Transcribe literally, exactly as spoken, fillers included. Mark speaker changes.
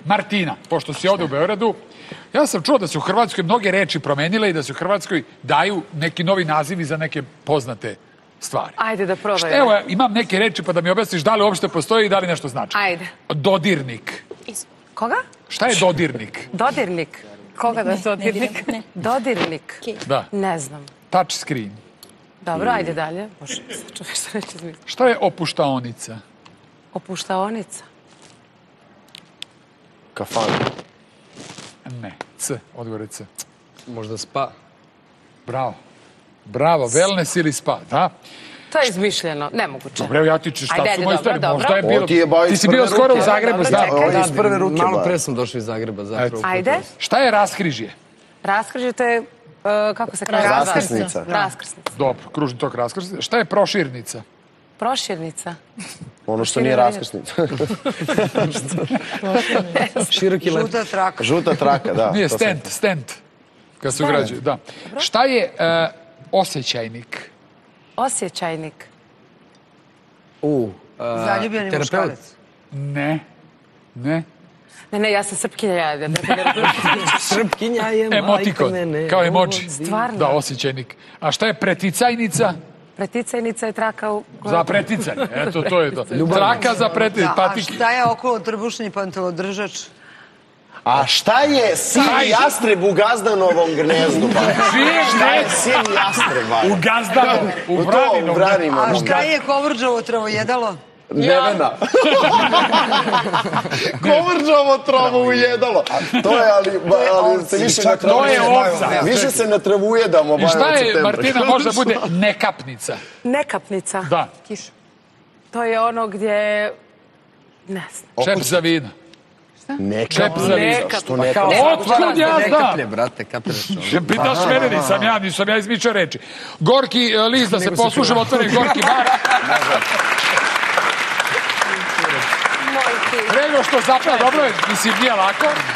Speaker 1: Martina, pošto si ovde u Beogradu, ja sam čuo da se u Hrvatskoj mnoge reči promenile i da se u Hrvatskoj daju neki novi nazivi za neke poznate stvari.
Speaker 2: Ajde da probaj.
Speaker 1: Evo, imam neke reči pa da mi objasniš da li uopšte postoji i da li nešto znači.
Speaker 2: Ajde.
Speaker 1: Dodirnik.
Speaker 2: Koga?
Speaker 1: Šta je dodirnik?
Speaker 2: Dodirnik. Koga da je dodirnik? Dodirnik.
Speaker 1: Da.
Speaker 2: Ne znam.
Speaker 1: Touch screen.
Speaker 2: Dobro, ajde dalje. Bože, čovjek što neće izmisliti.
Speaker 1: Šta je opuštaonica?
Speaker 2: Opuštaonica.
Speaker 3: Kafan.
Speaker 1: Ne. C. Odgovor C.
Speaker 4: Možda spa.
Speaker 1: Bravo. Bravo. Wellness ili spa, da?
Speaker 2: To je izmišljeno. Nemoguće.
Speaker 1: Dobro, evo ja ti ću šta
Speaker 2: Ajde,
Speaker 1: su moje
Speaker 2: dobro,
Speaker 1: stvari.
Speaker 2: dobro.
Speaker 1: Možda je bilo...
Speaker 3: Ti je ba iz
Speaker 1: Ti si
Speaker 3: prve
Speaker 1: bio skoro
Speaker 3: ruke.
Speaker 1: u Zagrebu,
Speaker 2: Dobro,
Speaker 1: znam.
Speaker 2: čekaj.
Speaker 3: Ovo je iz prve ruke,
Speaker 4: Malo
Speaker 3: ba.
Speaker 4: pre sam došao iz Zagreba, zapravo.
Speaker 2: Ajde.
Speaker 1: Šta je raskrižje?
Speaker 2: Raskrižje, to je, uh, kako se kaže?
Speaker 3: Raskrsnica.
Speaker 2: Raskrsnica.
Speaker 1: Dobro, kružni tok raskrsnica. Šta je proširnica?
Speaker 2: Proširnica.
Speaker 3: Ono što nije raskrsnica.
Speaker 4: Široki let.
Speaker 5: Žuta traka.
Speaker 3: Žuta traka, da.
Speaker 1: Nije,
Speaker 3: to sam-
Speaker 1: stent, stent. Kad se ugrađuje, da. Šta je e, osjećajnik?
Speaker 2: Osjećajnik.
Speaker 4: U,
Speaker 5: Zaljubljeni
Speaker 4: terapeut.
Speaker 5: muškarac.
Speaker 1: Ne. Ne.
Speaker 2: Ne, ne, ja sam srpkinja, ja ne, ne, ne,
Speaker 4: Srpkinja je majka
Speaker 1: Emotikon,
Speaker 4: mene.
Speaker 1: kao emoji.
Speaker 2: Stvarno?
Speaker 1: Da, osjećajnik. A šta je preticajnica?
Speaker 2: Preticajnica je traka u...
Speaker 1: Za preticanje. Eto, to je to. Traka za preticanje.
Speaker 5: Da, a
Speaker 1: Patik.
Speaker 5: šta je okolo trbušni pantalodržač?
Speaker 3: A šta je sivi jastreb u gazdanovom gnezdu? ba? Šta je sivi jastreb? ba?
Speaker 1: U gazdanu, u
Speaker 3: U to, u
Speaker 1: vraninom.
Speaker 3: vranima.
Speaker 5: A šta je kovrđovo travojedalo?
Speaker 3: Nevena. Kovrđavo travu ujedalo. To je, ali, ba, ali se više na travu...
Speaker 1: To je ovca.
Speaker 3: Više se na travu ujedamo.
Speaker 1: I šta je, Martina, možda bude nekapnica?
Speaker 2: Nekapnica.
Speaker 1: Da.
Speaker 2: To je ono gdje... Ne znam.
Speaker 1: Čep za vino.
Speaker 3: Neka.
Speaker 1: Čep za vino.
Speaker 2: Neka.
Speaker 3: Što neka?
Speaker 1: Otkud ja
Speaker 4: Ne
Speaker 1: znam?
Speaker 4: kaplje, brate, kapiraš.
Speaker 1: Pitaš mene, nisam ja, nisam ja izmičao reči. Gorki e, list, da se poslušamo, otvoren Gorki bar. Nego što zapravo, dobro je, mislim, nije lako.